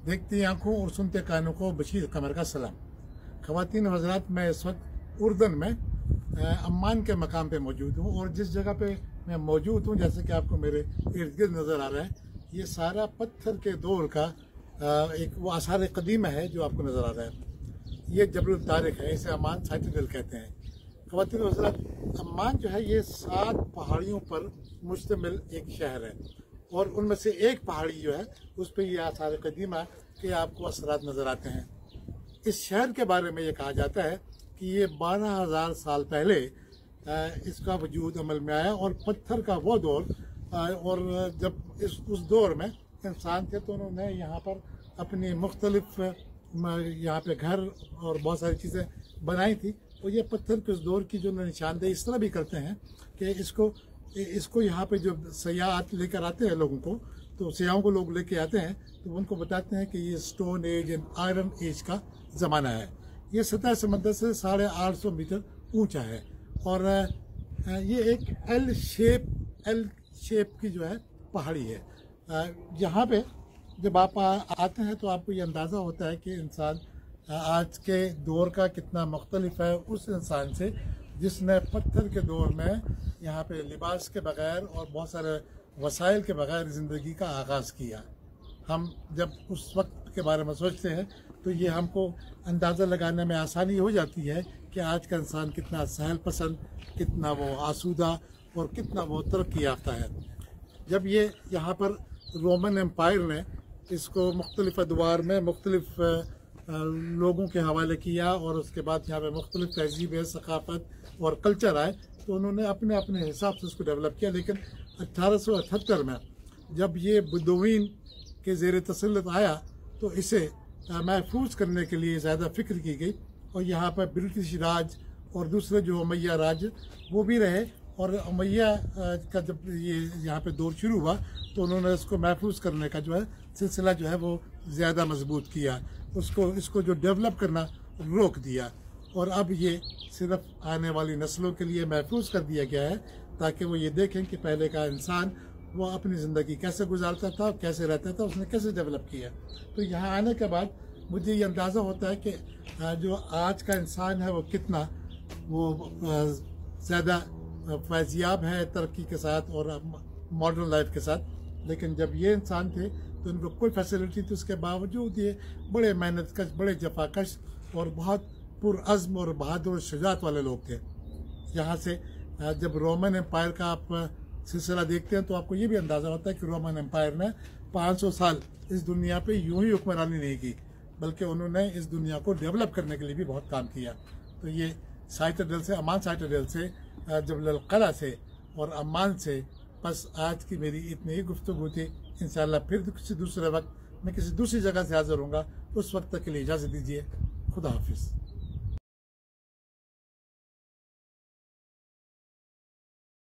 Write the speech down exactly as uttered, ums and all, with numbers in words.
देखती आंखों और सुनते कानों को बशीर कमर का सलाम। ख़वातीन हज़रात, मैं इस वक्त उर्दन में अम्मान के मकाम पे मौजूद हूँ और जिस जगह पे मैं मौजूद हूँ, जैसे कि आपको मेरे इर्द गिर्द नज़र आ रहा है, ये सारा पत्थर के दौर का एक वो आसार कदीमा है जो आपको नज़र आ रहा है। ये जबल तारिक है, इसे अम्मान साइटडल कहते हैं। ख़वातीन हज़रात, अम्मान जो है ये सात पहाड़ियों पर मुश्तमिल एक शहर है और उनमें से एक पहाड़ी जो है उस पर यह आसार कदीमा के आपको असरात नज़र आते हैं। इस शहर के बारे में ये कहा जाता है कि ये बारह हज़ार साल पहले इसका वजूद अमल में आया और पत्थर का वो दौर, और जब इस उस दौर में इंसान थे तो उन्होंने यहाँ पर अपनी मुख्तलिफ यहाँ पे घर और बहुत सारी चीज़ें बनाई थी। और ये पत्थर के उस दौर की जो निशानदेही इस तरह भी करते हैं कि इसको इसको यहाँ पे जो सयाहत लेकर आते हैं लोगों को, तो सयाहों को लोग लेके आते हैं तो उनको बताते हैं कि ये stone age and iron age का ज़माना है। ये सतह समंदर से साढ़े आठ सौ मीटर ऊंचा है और ये एक एल शेप एल शेप की जो है पहाड़ी है। यहाँ पे जब आप आते हैं तो आपको ये अंदाज़ा होता है कि इंसान आज के दौर का कितना मुख्तलिफ है उस इंसान से जिसने पत्थर के दौर में यहाँ पे लिबास के बग़ैर और बहुत सारे वसाइल के बग़ैर ज़िंदगी का आगाज़ किया। हम जब उस वक्त के बारे में सोचते हैं तो ये हमको अंदाज़ा लगाने में आसानी हो जाती है कि आज का इंसान कितना सहल पसंद, कितना वो आसूदा और कितना वो तरक्की याफ्ता है। जब ये यहाँ पर रोमन एम्पायर ने इसको मुख्तलिफ अदवार में मुख्तलिफ लोगों के हवाले किया और उसके बाद यहाँ पे मुख्तलिफ तहजीब, सकाफ़त और कल्चर आए तो उन्होंने अपने अपने हिसाब से उसको डेवलप किया। लेकिन अट्ठारह सौ अठहत्तर में जब ये बुदवीन के ज़ेर तसल्लुत आया तो इसे महफूज करने के लिए ज़्यादा फ़िक्र की गई और यहाँ पर ब्रिटिश राज और दूसरे जो उमैया राज वो भी रहे और उमैया का जब ये यहाँ पे दौर शुरू हुआ तो उन्होंने इसको महफूज करने का जो है सिलसिला जो है वो ज़्यादा मजबूत किया, उसको इसको जो डेवलप करना रोक दिया और अब ये सिर्फ आने वाली नस्लों के लिए महफूज कर दिया गया है ताकि वो ये देखें कि पहले का इंसान वो अपनी ज़िंदगी कैसे गुजारता था, कैसे रहता था, उसने कैसे डेवलप किया। तो यहाँ आने के बाद मुझे ये अंदाज़ा होता है कि जो आज का इंसान है वो कितना वो ज़्यादा फैज़याब है तरक्की के साथ और मॉडर्न लाइफ के साथ। लेकिन जब ये इंसान थे तो उनको कोई फैसिलिटी थी, उसके बावजूद ये बड़े मेहनत कश, बड़े जफाकश और बहुत पुरअज़्म और बहादुर और शुजाअत वाले लोग थे। यहाँ से जब रोमन एम्पायर का आप सिलसिला देखते हैं तो आपको ये भी अंदाज़ा होता है कि रोमन एम्पायर ने पाँच सौ साल इस दुनिया पे यूं ही हुक्मरानी नहीं की, बल्कि उन्होंने इस दुनिया को डेवलप करने के लिए भी बहुत काम किया। तो ये साइटडल से, अम्मान साइटडल से, जबल क़लआ से और अम्मान से बस आज की मेरी इतनी ही गुफ्तगू थी। इंशाअल्लाह फिर किसी दूसरे वक्त मैं किसी दूसरी जगह से हाज़िर होऊंगा। उस वक्त तक के लिए इजाज़त दीजिए। खुदा हाफिज़।